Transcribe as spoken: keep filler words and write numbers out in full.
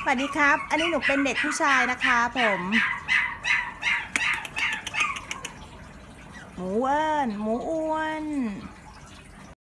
วัสดีครับ อันนี้หนูเป็นเด็กผู้ชายนะคะผม หมูอ้วน หมูอ้วน